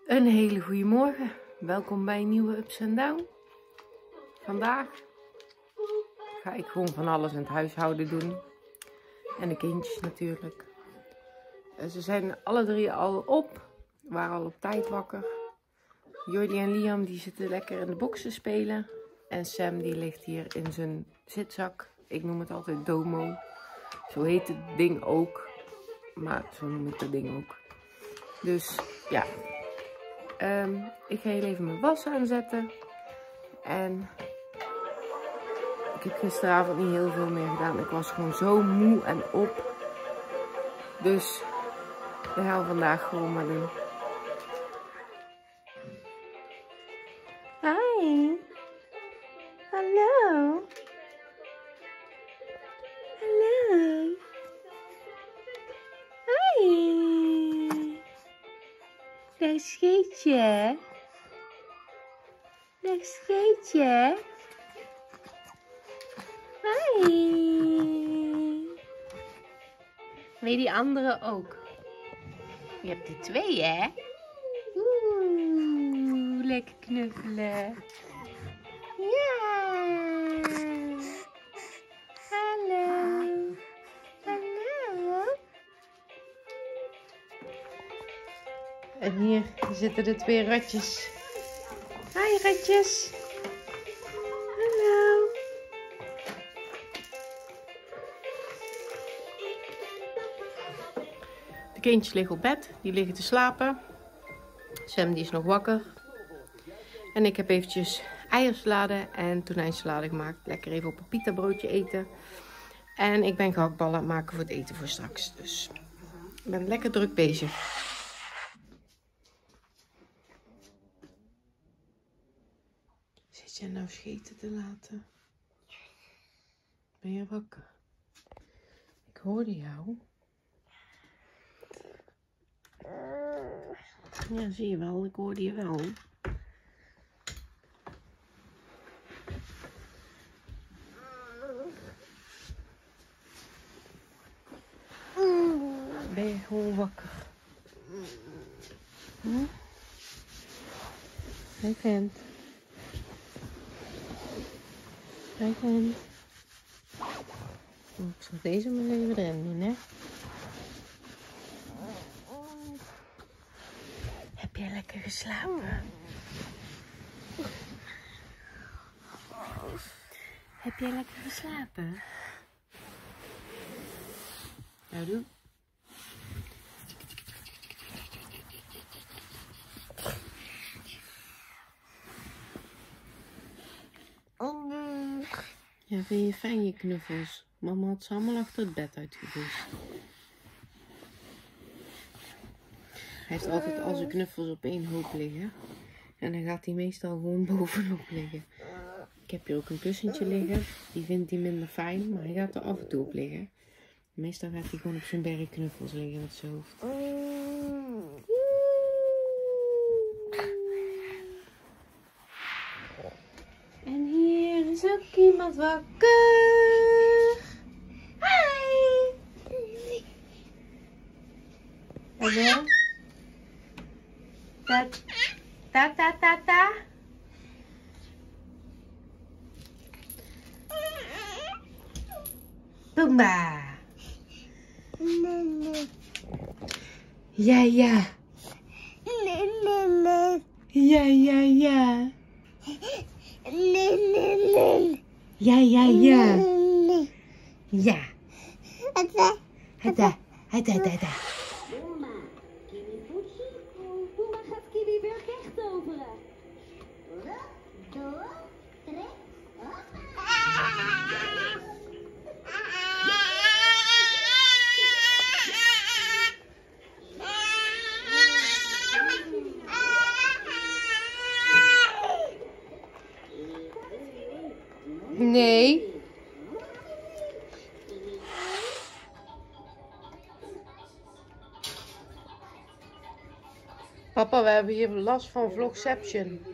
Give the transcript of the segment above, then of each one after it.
Een hele goede morgen. Welkom bij een nieuwe Ups and Down. Vandaag ga ik gewoon van alles in het huishouden doen. En de kindjes natuurlijk. Ze zijn alle drie al op. Waren al op tijd wakker. Jordi en Liam die zitten lekker in de box te spelen. En Sam die ligt hier in zijn zitzak. Ik noem het altijd Domo. Zo heet het ding ook. Maar zo noem ik het ding ook. Dus ja. Ik ga hier even mijn was aanzetten. En ik heb gisteravond niet heel veel meer gedaan. Ik was gewoon zo moe en op. Dus we gaan vandaag gewoon maar doen. Hi. Hallo. Hallo. Hi. Dag scheetje. Dag scheetje. Hi. Wil je die andere ook? Je hebt er twee, hè? Oeh, lekker knuffelen. Ja. Hallo. Hallo. En hier zitten de twee ratjes. Hi ratjes. Hallo. De kindjes liggen op bed. Die liggen te slapen. Sam die is nog wakker. En ik heb eventjes eiersalade en tonijnsalade gemaakt. Lekker even op een pita broodje eten. En ik ben gehaktballen aan het maken voor het eten voor straks. Dus ik ben lekker druk bezig. Zit jij nou scheten te laten? Ben je wakker? Ik hoorde jou. Ja, zie je wel. Ik hoorde je wel. Ben je gewoon wakker? Hey vent. Hey vent. Ik zal deze maar even erin doen, hè. Heb jij lekker geslapen? Heb jij lekker geslapen? Nou, doe. Ja, vind je fijn je knuffels? Mama had ze allemaal achter het bed uitgedist. Hij heeft altijd al zijn knuffels op één hoop liggen. En dan gaat hij meestal gewoon bovenop liggen. Ik heb hier ook een kussentje liggen. Die vindt hij minder fijn, maar hij gaat er af en toe op liggen. Meestal gaat hij gewoon op zijn berg knuffels liggen met zijn hoofd. En hier is ook iemand wakker. Hi. Hallo. Ta ta ta ta ta. Boomba. Ja ja. Ja ja ja. Ja ja ja. Ja. Hada hada hada. Nee. Papa, we hebben hier last van vlogception.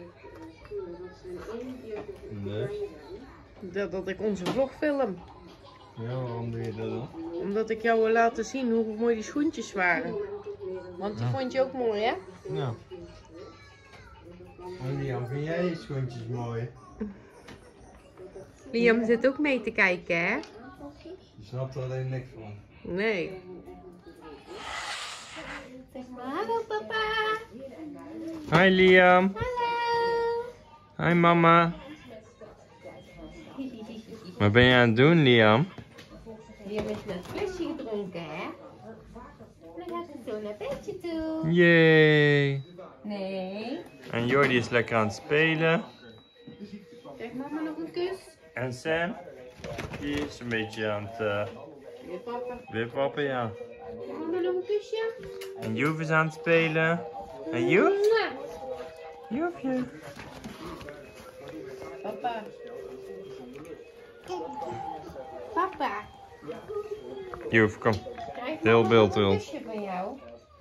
Nee. Dat ik onze vlog film. Ja, waarom doe je dat dan? Omdat ik jou wil laten zien hoe mooi die schoentjes waren. Want die vond je ook mooi, hè? Ja. Liam, vind jij je schoentjes mooi? Liam zit ook mee te kijken, hè? Je snapt er alleen niks van. Nee. Zeg maar hallo papa. Hi Liam. Hallo. Hi mama. Wat ben je aan het doen, Liam? Liam is net flesje gedronken, hè? Dan gaat hij zo naar bedje toe. Yay. Nee. En Jordi is lekker aan het spelen. Zeg mama nog een kus. En Sam, die is een beetje aan het Weer papa. wipwappen, ja. Mama nog een kusje. En Joef is aan het spelen. En Joef? Joefje. Papa. Papa. Joef, kom. Krijg Heel mama nog beeldvol. een kusje van jou.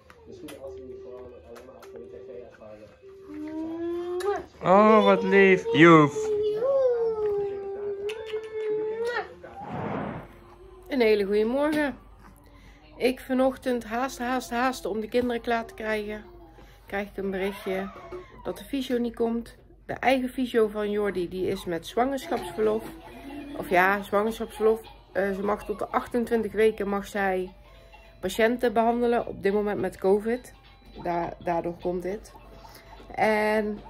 Oh, wat lief. Joef. Een hele goede morgen. Ik vanochtend haast om de kinderen klaar te krijgen. Krijg ik een berichtje dat de fysio niet komt. De eigen fysio van Jordi die is met zwangerschapsverlof. Of ja, zwangerschapsverlof. Ze mag tot de 28 weken mag zij patiënten behandelen. Op dit moment met COVID. Daardoor komt dit. En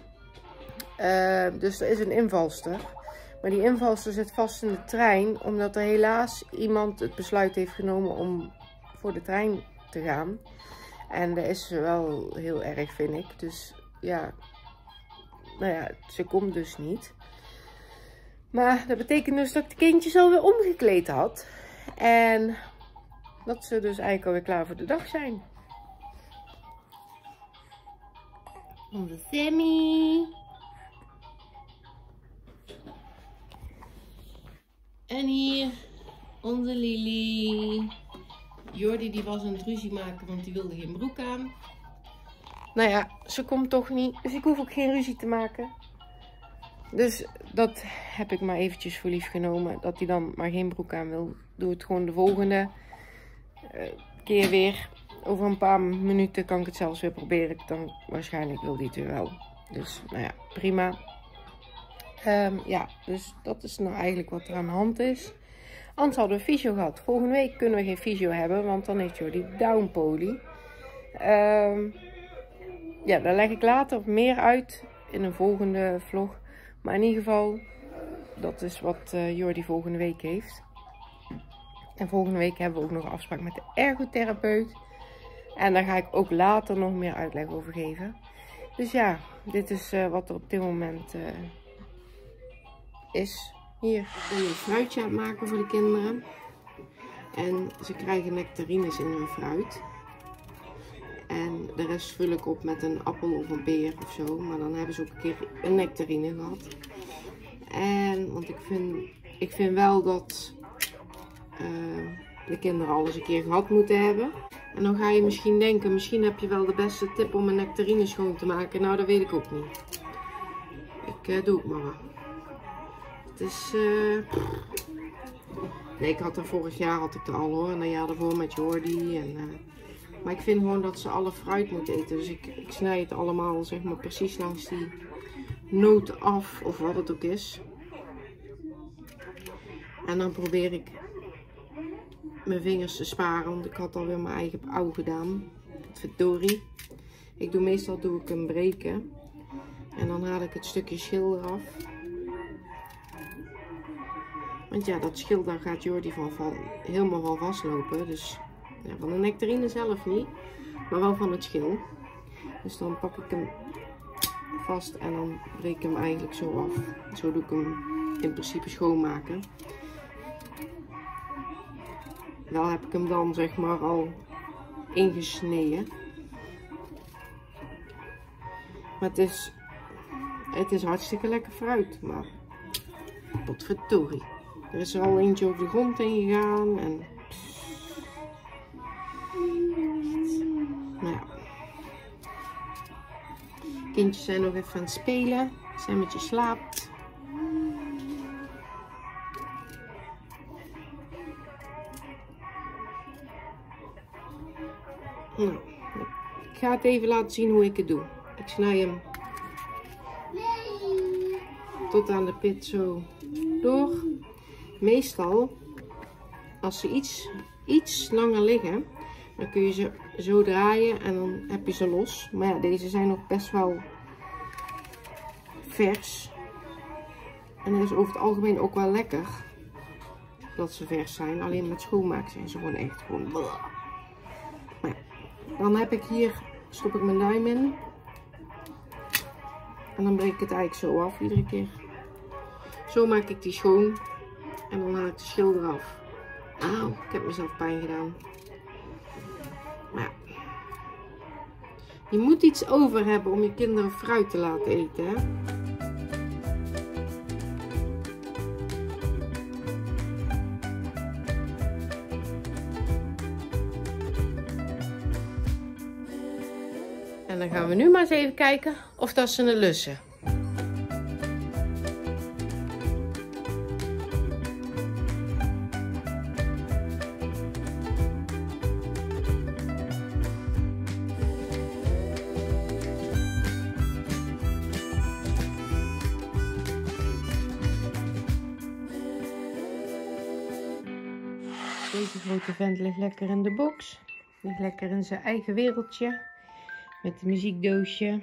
dus er is een invalster. Maar die invalster zit vast in de trein. Omdat er helaas iemand het besluit heeft genomen om voor de trein te gaan. En dat is wel heel erg, vind ik. Dus ja, nou ja, ze komt dus niet. Maar dat betekent dus dat ik de kindjes alweer omgekleed had. En dat ze dus eigenlijk alweer klaar voor de dag zijn. Onze Sammy. En hier onze Lily. Jordi die was aan het ruzie maken, want die wilde geen broek aan. Nou ja, ze komt toch niet. Dus ik hoef ook geen ruzie te maken. Dus dat heb ik maar eventjes voor lief genomen. Dat hij dan maar geen broek aan wil. Doe het gewoon de volgende keer weer. Over een paar minuten kan ik het zelfs weer proberen. Dan waarschijnlijk wil hij het weer wel. Dus nou ja, prima. Ja, dus dat is nou eigenlijk wat er aan de hand is. Anders hadden we fysio gehad. Volgende week kunnen we geen fysio hebben, want dan heeft Jordi downpoly. Ja, daar leg ik later meer uit in een volgende vlog. Maar in ieder geval, dat is wat Jordi volgende week heeft. En volgende week hebben we ook nog een afspraak met de ergotherapeut. En daar ga ik ook later nog meer uitleg over geven. Dus ja, dit is wat er op dit moment is. Hier, ik ben een fruitje aan het maken voor de kinderen. En ze krijgen nectarines in hun fruit. En de rest vul ik op met een appel of een peer of zo. Maar dan hebben ze ook een keer een nectarine gehad. En, want ik vind wel dat de kinderen alles een keer gehad moeten hebben. En dan ga je misschien denken, misschien heb je wel de beste tip om een nectarine schoon te maken. Nou, dat weet ik ook niet. Ik doe het maar. Het is... Nee, ik had er vorig jaar had ik er al hoor. En een jaar daarvoor met Jordi. Maar ik vind gewoon dat ze alle fruit moeten eten. Dus ik snij het allemaal zeg maar precies langs die noot af. Of wat het ook is. En dan probeer ik mijn vingers te sparen. Want ik had alweer mijn eigen ouw gedaan. Verdorie. Ik doe meestal hem breken. En dan haal ik het stukje schil eraf. Want ja, dat schil daar gaat Jordi helemaal van vastlopen. Dus ja, van de nectarine zelf niet. Maar wel van het schil. Dus dan pak ik hem vast en dan breek ik hem eigenlijk zo af. Zo doe ik hem in principe schoonmaken. Wel heb ik hem dan zeg maar al ingesneden. Maar het is hartstikke lekker fruit. Maar potverdorie. Er is er al eentje over de grond heen gegaan. En nou ja. Kindjes zijn nog even aan het spelen. Sammetje slaapt. Nou, ik ga het even laten zien hoe ik het doe. Ik snij hem tot aan de pit zo door. Meestal, als ze iets langer liggen, dan kun je ze zo draaien en dan heb je ze los. Maar ja, deze zijn nog best wel vers. En dat is over het algemeen ook wel lekker dat ze vers zijn. Alleen met schoonmaken zijn ze gewoon echt gewoon. Maar ja, dan heb ik hier, stop ik mijn duim in. En dan breek ik het eigenlijk zo af iedere keer. Zo maak ik die schoon. En dan haal ik de schil eraf. Auw, ik heb mezelf pijn gedaan. Maar ja. Je moet iets over hebben om je kinderen fruit te laten eten, hè? En dan gaan we nu maar eens even kijken of dat ze het lussen. Deze grote vent ligt lekker in de box. Ligt lekker in zijn eigen wereldje. Met het muziekdoosje.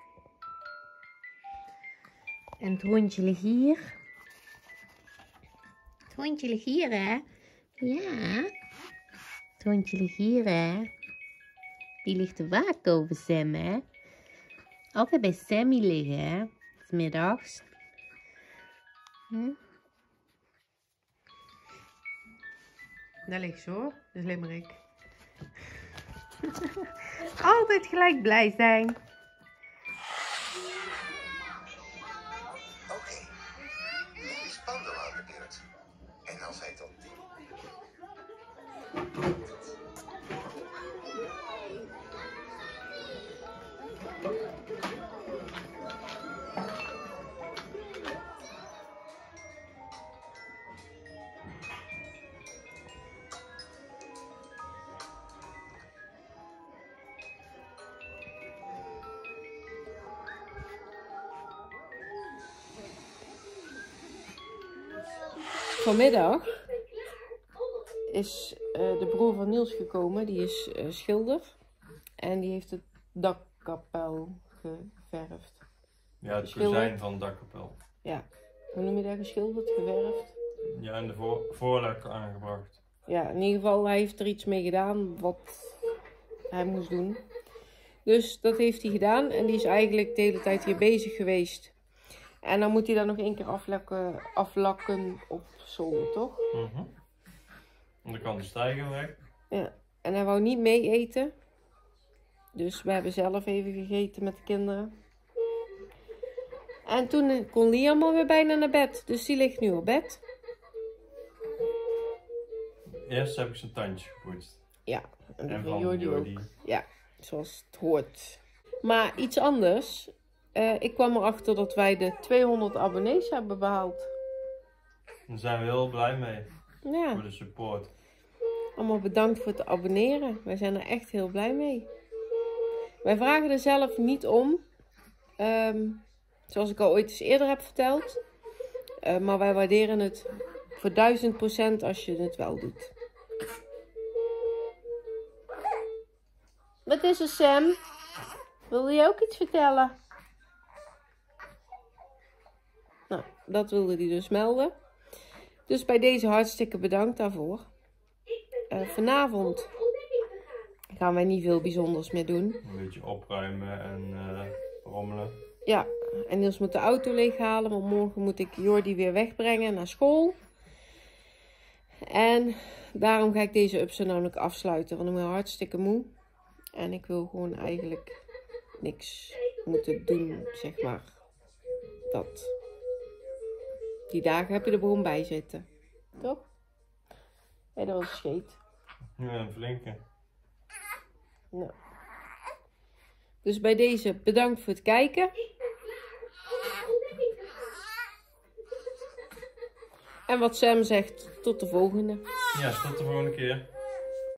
En het hondje ligt hier. Het hondje ligt hier, hè? Ja. Het hondje ligt hier, hè? Die ligt te waken over Sam, hè? Altijd bij Sammy liggen, hè? 's middags. Daar ligt ze, hoor. De slimmerik. Altijd gelijk blij zijn. Oké. Nu is Pando aan de beurt. En als hij tot die... Vanmiddag is de broer van Niels gekomen, die is schilder. En die heeft het dakkapel geverfd. Ja, het design van het dakkapel. Ja, hoe noem je dat? Geschilderd, geverfd? Ja, en de voorlek aangebracht. Ja, in ieder geval, hij heeft er iets mee gedaan wat hij moest doen. Dus dat heeft hij gedaan en die is eigenlijk de hele tijd hier bezig geweest. En dan moet hij dan nog één keer aflakken op zolder, toch? En dan kan de stijger weg. Ja, en hij wou niet mee eten. Dus we hebben zelf even gegeten met de kinderen. En toen kon Liam alweer bijna naar bed. Dus die ligt nu op bed. Eerst heb ik zijn tandje gepoetst. Ja, En van Jordi ook. Jordi. Ja, zoals het hoort. Maar iets anders. Ik kwam erachter dat wij de 200 abonnees hebben behaald. Daar zijn we heel blij mee. Ja. Voor de support. Allemaal bedankt voor het abonneren. Wij zijn er echt heel blij mee. Wij vragen er zelf niet om. Zoals ik al ooit eens eerder heb verteld. Maar wij waarderen het voor 1000% als je het wel doet. Wat is er, Sam? Wil je ook iets vertellen? Nou, dat wilde hij dus melden. Dus bij deze hartstikke bedankt daarvoor. Vanavond gaan wij niet veel bijzonders meer doen. Een beetje opruimen en rommelen. Ja, en Niels moet de auto leeghalen, want morgen moet ik Jordi weer wegbrengen naar school. En daarom ga ik deze upsen namelijk afsluiten, want ik ben hartstikke moe. En ik wil gewoon eigenlijk niks moeten doen, zeg maar. Dat. Die dagen heb je er gewoon bij zitten. Toch? Ja, dat was scheet. Ja, een flinke. Nou. Dus bij deze bedankt voor het kijken. En wat Sam zegt, tot de volgende. Ja, tot de volgende keer.